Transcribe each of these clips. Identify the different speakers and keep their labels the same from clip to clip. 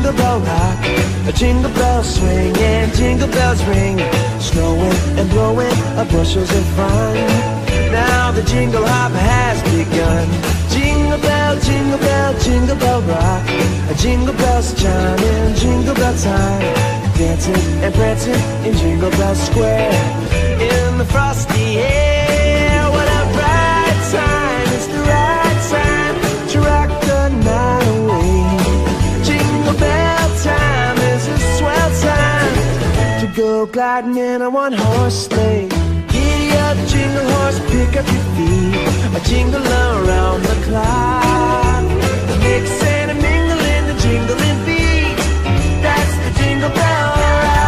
Speaker 1: jingle bell rock, a jingle bell swing and jingle bells ring. Snowing and blowing bushels of fun. Now the jingle hop has begun. Jingle bell, jingle bell, jingle bell rock, jingle bells chime in jingle bell time. Dancing and prancing in Jingle Bell Square. In the frosty air, what a bright time. It's the right time to rock the night away. Jingle bell time is a swell time to go gliding in a one-horse sleigh. Giddy up, jingle horse, pick up your feet, a jingle around the clock. Mix and a mingle in the jingling beat. That's the Jingle Bell Rock.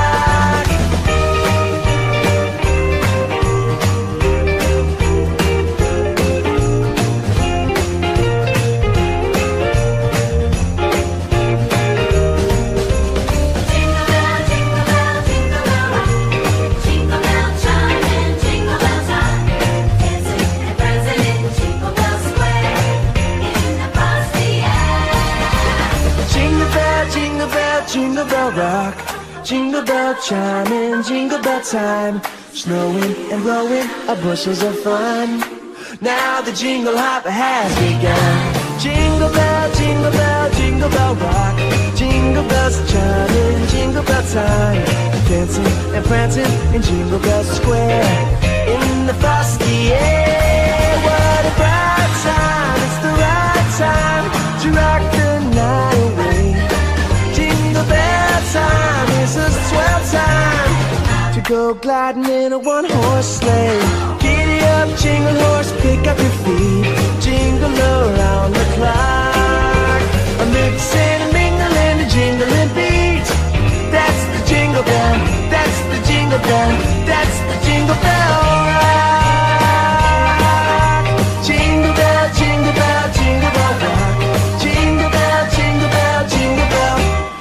Speaker 1: Jingle bell rock, jingle bell chime in jingle bell time. Snowing and blowing bushels of fun. Now the jingle hop has begun. Jingle bell, jingle bell, jingle bell rock, jingle bells chime in jingle bell time. Dancing and prancing in Jingle Bell Square. In the frosty air, what a bright time. It's the right time to rock the night away. Jingle bell time is a swell time to go gliding in a one-horse sleigh. Giddy up, jingle horse, pick up your feet, jingle around the clock. A mix and a mingle and a jingling beat. That's the jingle bell, that's the jingle bell, that's the Jingle Bell Rock. Jingle bell, jingle bell, jingle bell rock, jingle bell, jingle bell, jingle bell.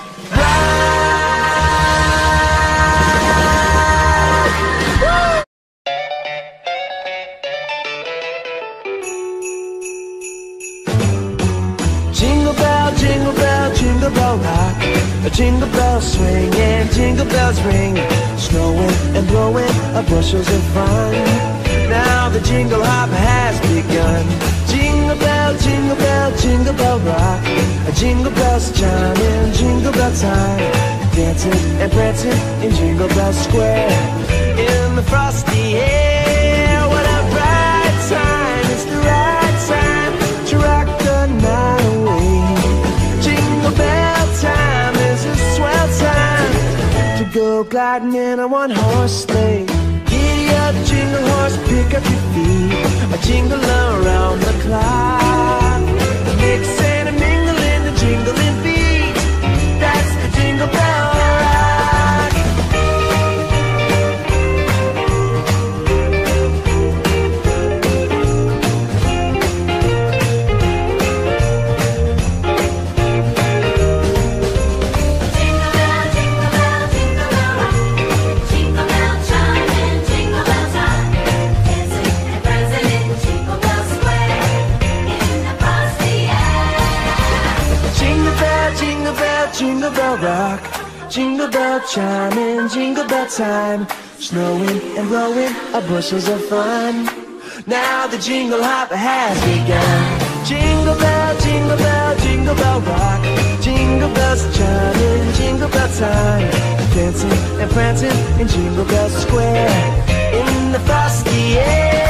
Speaker 1: Jingle bell, jingle bell, jingle bell rock, a jingle bell swing and jingle bells ring. Snowing and blowing bushels of fun. Now the jingle hop has begun. Jingle bell, jingle bell, jingle bell rock, jingle bells chime in jingle bell time. Dancing and prancing in Jingle Bell Square. In the frosty air, what a bright time. It's the right time to rock the night away. Jingle bell time is a swell time to go gliding in a one-horse sleigh. Giddy up, jingle horse, pick up your feet, a jingle around the clock. Mix and a mingle in the jingling beat. That's the Jingle Bell Rock. Jingle bell rock, jingle bell chime in jingle bell time. Snowing and blowing bushels of fun. Now the jingle hop has begun. Jingle bell, jingle bell, jingle bell rock, jingle bells chime in jingle bell time. Dancing and prancing in Jingle Bell Square. In the frosty air,